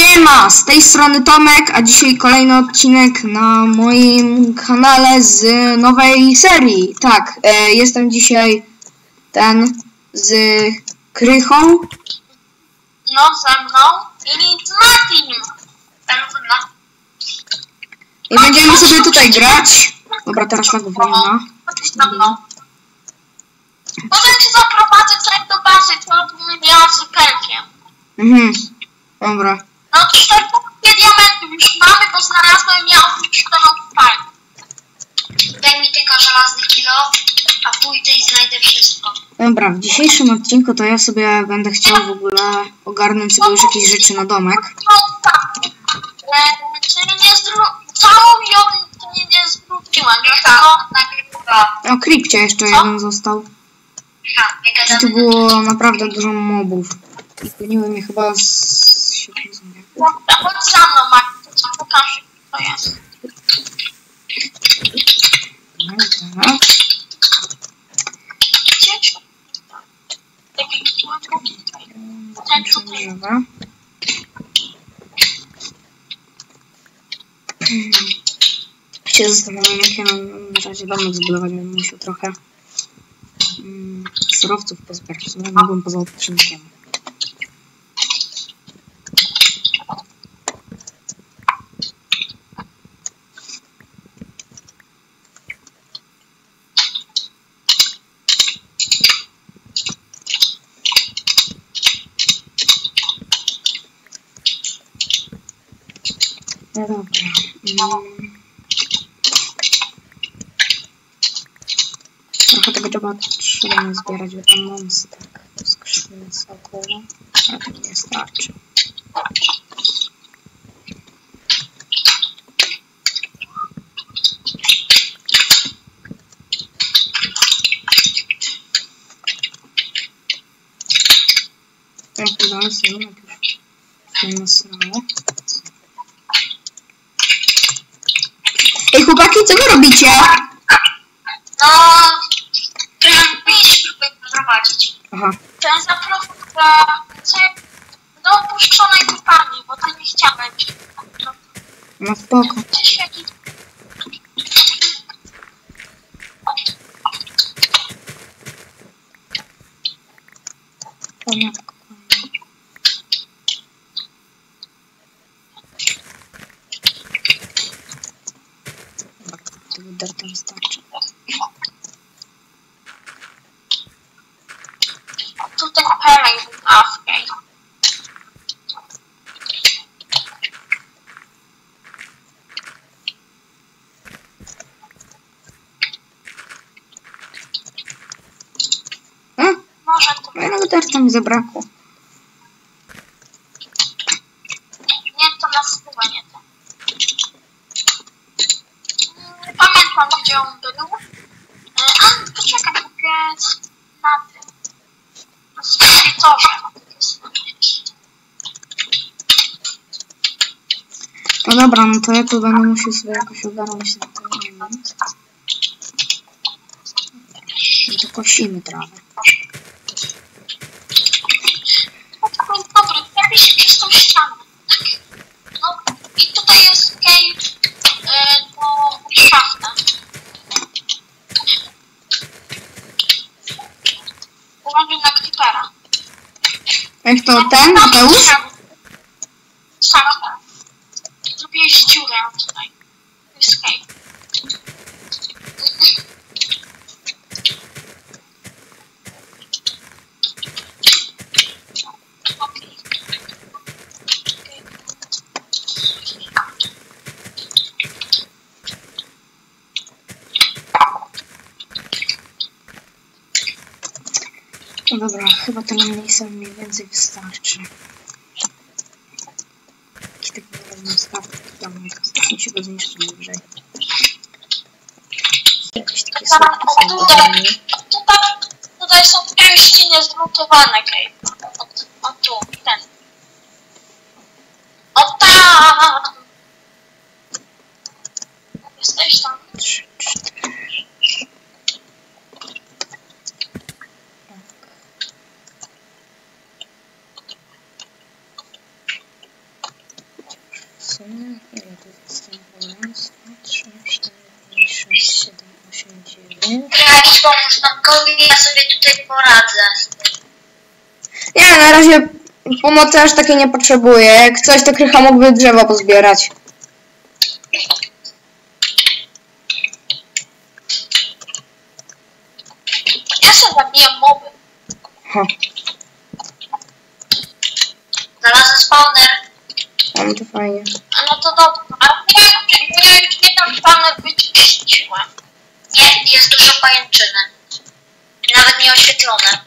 Siema, z tej strony Tomek, a dzisiaj kolejny odcinek na moim kanale z nowej serii. Tak, jestem dzisiaj z Krychą. No, ze mną i z Martinem. I będziemy sobie tutaj grać. Dobra, teraz tak wolno. Chodź za mną. Potem cię zaprowadzę tutaj do bazy, to bym miała z Kelkiem. Dobra. No 4 diamentów już mamy, bo znalazłem ja oprócz tego fajnie. Daj mi tylko żelazny kilo, a pójdę i znajdę wszystko. Dobra, w dzisiejszym odcinku to ja sobie będę chciał w ogóle ogarnąć sobie już jakieś rzeczy na domek. No tak. Czyli całą ją nie zwróciłam. O, Kripcie jeszcze jeden został. I tu było naprawdę dużo mobów. I goniły mnie chyba z 7 zombiak. Chodź za mną, Mark, to co pokażę, co to jest. Dobra. Drzewa. Się zastanawiam, jak ja mam na razie domek zbudować, będę musiał trochę surowców pozbierać. W sumie mogłem poza odcinkiem. No dobra. Trochę tego trzeba zbierać, bo tam monster. Skrzyny jest około, ale to nie starczy. Ja podałem sobie najpierw nie nasrało. Ej chłopaki, co wy robicie? No, mieliśmy prowadzić. Aha. Ten zaprowadzę do opuszczonej kopalni, bo to nie chciałem. No spoko. Gdzieś jakiś... Tego derta wystarczy. Tutaj pelej był awkej. Może to... Fajnego derta mi zabrakło. Nie, to na spływa, nie to. Nie pamiętam, gdzie on był. Ale poczekaj, mogę na tym. Na sprytorze. No dobra, no to ja tu będę musiał sobie jakoś ogarnąć na ten moment. I to kosimy trawę. Dobry, trafi się przez tą ścianę. No i tutaj jest cave do szafta. Uważaj na creepera. Jak to ten, Mateusz? Szafta. Zrobiłeś dziurę tutaj. To jest cave. No dobra, chyba tyle miejsca mniej więcej wystarczy. Jakiś taki równy stawek, domek, ostatnio się go zniszczy najwyżej. Jakieś takie słodkie są. Tutaj są pięści niezlutowane, cave. O tu, ten. O tam! Jesteś tam? 3, 4. sumie ile to jest? Raz, 2, 3, 4, 5, 6, 7, 8, 9. Jakiś pomóż Tomkowi, ja sobie tutaj poradzę. Nie, na razie pomocy aż takiej nie potrzebuję. Jak coś, to Krycha mógłby drzewo pozbierać. Ja sobie zabijam moby. Ha, Znalazłem spawner. no to fajnie. A no to dobrze. A ja już nie tam spawner wyczyściłem. Nie, jest dużo pajęczyny. Nawet nie oświetlone.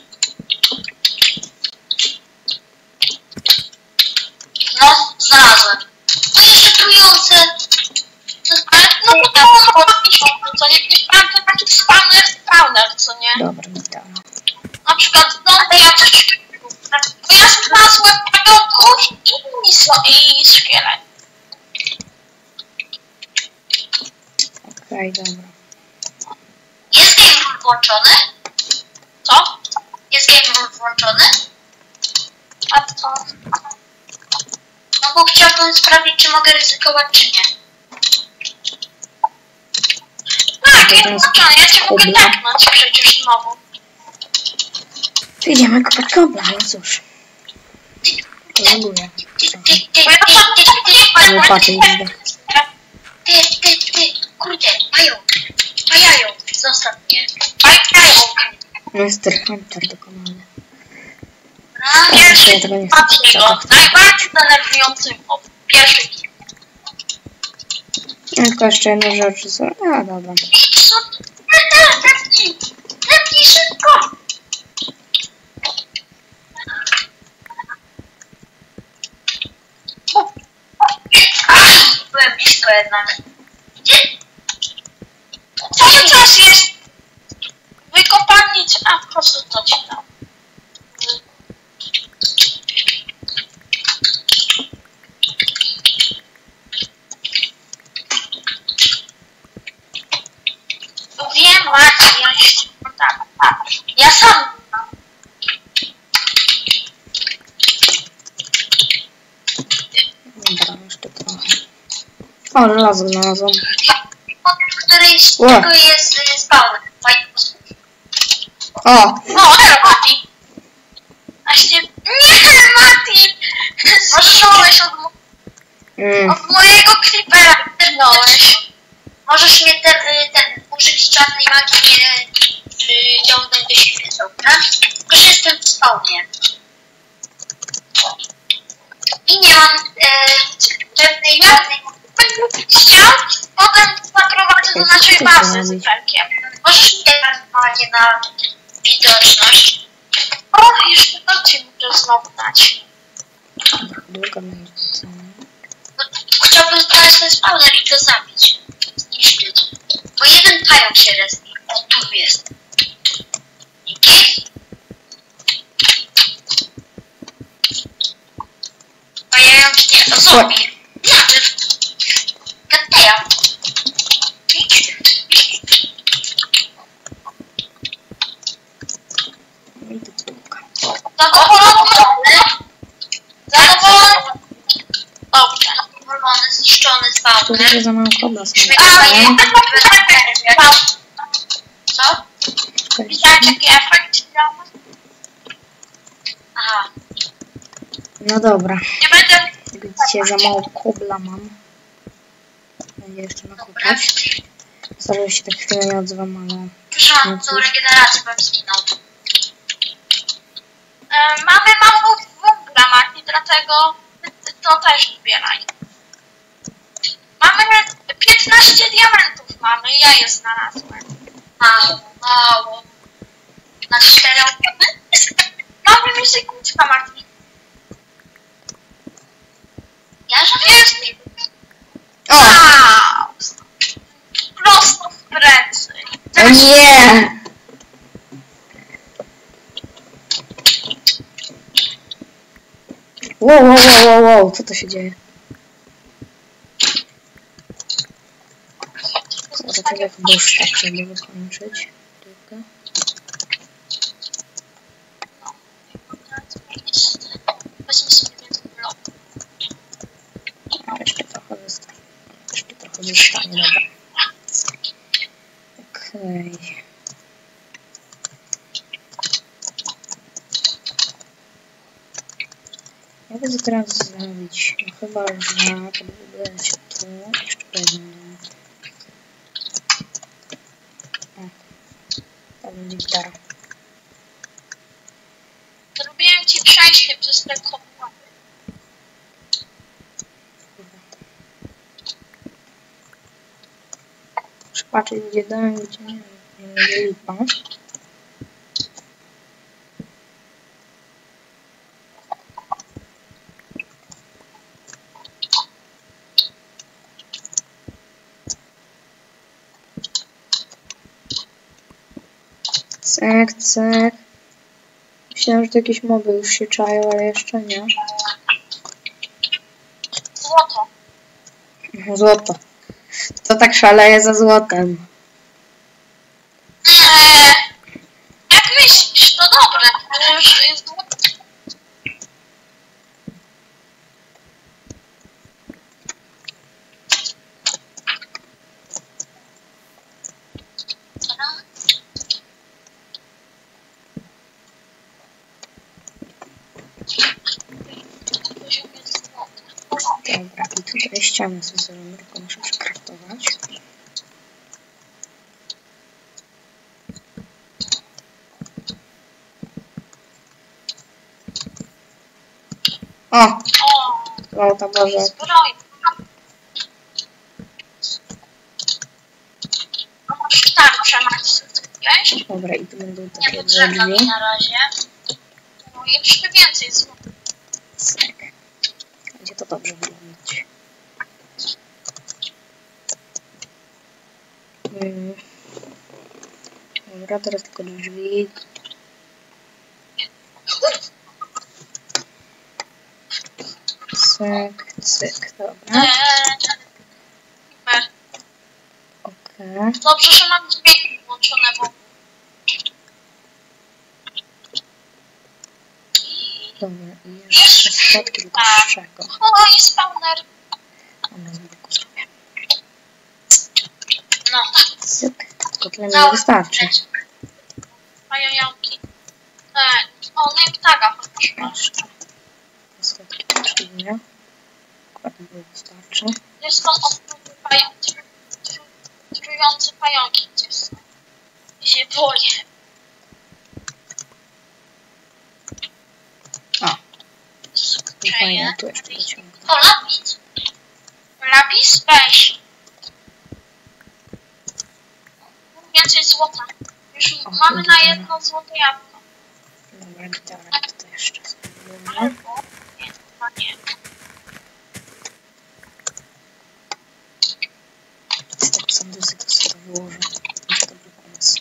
No, znalazłem. No jeszcze trujące. Ale no to co nie sprawdzę taki spawner, co nie? Dobra, witam. Na przykład zombie, ja coś... Bo ja znalazłem pająków i szkielet. Okej, dobra. Jest game rule włączony? Co? Jest game rule włączony? A co? No bo chciałbym sprawdzić, czy mogę ryzykować, czy nie. Tak, jest włączony, ja cię mogę tapnąć przecież znowu. Idziemy kopać kobla, no cóż. Poluję. Łopaty idę. Ty, kurde, pająk, zostaw mnie. Pająk. Mr. Hunter dokonany. Pierwszy, Ja tego nie chcę patrzego, najbardziej denerwujący mob. Pierwszy hit. Tylko jeszcze jedna rzecz. A, dobra. Lepnij szybko. Byłem blisko jednak. Gdzie? Cały czas jest wykopanić, a po prostu to ci dam. Wiem, Maciej, ja sam mam. Dobra, jeszcze trochę. O, żelazo znalazłam. W której z tego jest spawner. O! O, elo, Mati! Właśnie... Nie, Mati! Zrzuciłeś od mojego creepera. Ternąłeś. Możesz mnie użyć czarnej magii, nie ciągnąć do siebie, dobra? Tylko, że jestem w spawnie. I nie mam żadnej chciał, potem zaprowadzę do naszej bazy z Felkiem. Możesz mi teraz magię na widoczność. O, jeszcze to ci muszę znowu dać. Długo będzie. No, chciałbym znaleźć ten spawner i go zabić. Zniszczyć. Bo jeden pająk się respi. O, tu jest. Dzięki. Pająk nie... Zombie. Znaczy... Kateja. Zadowolony. Dobrze. Zadowolony, zniszczony spawner. Tu za mało kobla są. Co? Widziałeś jaki efekt? Aha. No dobra. Nie będę... Widzicie, za mało kobla mam. Będzie jeszcze nakopać. Zdarza się tak chwilę nie odzywam, ale... Mam tą regenerację, bym zginął. Mamy mało węgla, Mati, dlatego to też zbieraj. Mamy 15 diamentów mamy, ja je znalazłem. Mało. Na 4 osoby? Mamy muzykuczka, Mati. Ja że jest. O! Wow. Prosto w plecy. O nie! Wow, co to się dzieje? Może tak jak busz, tak żeby wykończyć. Weźmy sobie więcej bloków. zostanie, dobra. Okej. Ja będę teraz zrobić, no chyba, że podbuduję się tu, jeszcze jedną. O, to będzie gitara. Zrobiłem ci przejście przez te kopłaty. Muszę patrzeć, gdzie dałem, gdzie nie będzie lipa. Cyk, cyk. Myślałem, że to jakieś moby już się czają, ale jeszcze nie. Złoto. Złoto. To tak szaleje za złotem. Jak myślisz, to dobre, ale już jest złoto. Dobra, i tutaj ścianę sobie zrobimy, tylko muszę przekraftować. O! O, to Boże. Dobra, i tu będą takie drzwi. Na razie. No, jeszcze więcej złota. Tak. Będzie to dobrze wyglądać. Dobra, teraz tylko drzwi. Cyk, cyk, dobra. Okej. Dobrze, że mam dźwięki włączone, bo... Dobra, i jeszcze schodki, tylko z czego? O, i spawner. Ona z boku zrobię. No. Cyk, tylko tyle mi nie wystarczy. Pajająki. O, name taga chociaż masz. Jeszcze. Schodki potrzebnie. Akurat mi wystarczy. Jest to oprócz pająki. Trujące pająki gdzieś są. I się boję. O. I fajnie, tu jeszcze dociągnę. O, lapis. Lapis? Weź. Więcej złota. Już mamy na jedno złote jabłko. Dobra, gitarę tutaj jeszcze spróbujemy. Albo... Nie, chyba nie. Stop sanduzy, to sobie to wyłożę. Może dobry pomysł.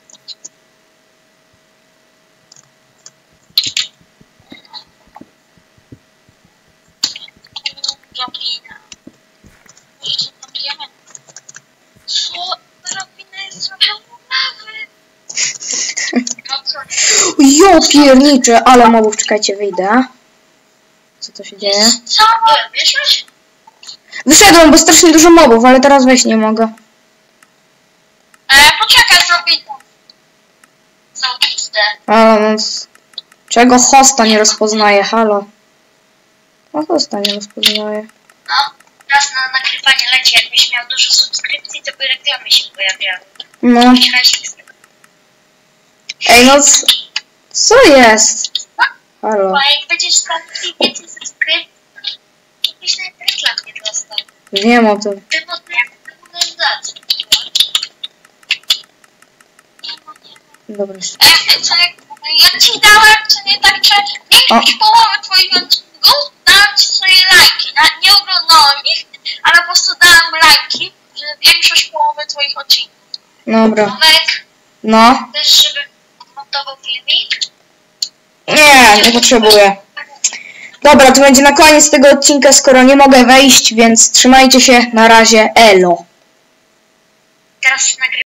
Drabina. Może to tam diament. Co? Drabina jest trochę lawy. No co? Jo, piernicze, ale mobów, czekajcie, wyjdę. Co to się dzieje? Co? Wiesz? Wyszedłem, bo strasznie dużo mobów, ale teraz wejść nie mogę. Poczekaj, zrobię to. Są XD. Halo, no czego hosta nie rozpoznaje? Halo. No hosta nie rozpoznaje. No, teraz na nagrywanie leci. Jakbyś miał dużo subskrypcji, to by reklamy się pojawiały. No. Ej, no co jest? Halo. Bo jak będziesz tam więcej subskrypcji, to byś nawet reklam nie dostał. Wiem o tym. Ty po to jak to możesz dać. Dobra, jeszcze. Co ja ci dałem, co nie tak, że większość połowy twoich odcinków dałem ci swoje lajki. Nie oglądałem ich, ale po prostu dałem lajki, że większość połowy twoich odcinków. Dobra. Tomek, No. chcesz, żebym montował filmik? Nie potrzebuję. Dobra, to będzie na koniec tego odcinka, skoro nie mogę wejść, więc trzymajcie się, na razie, elo. Teraz nagrywam.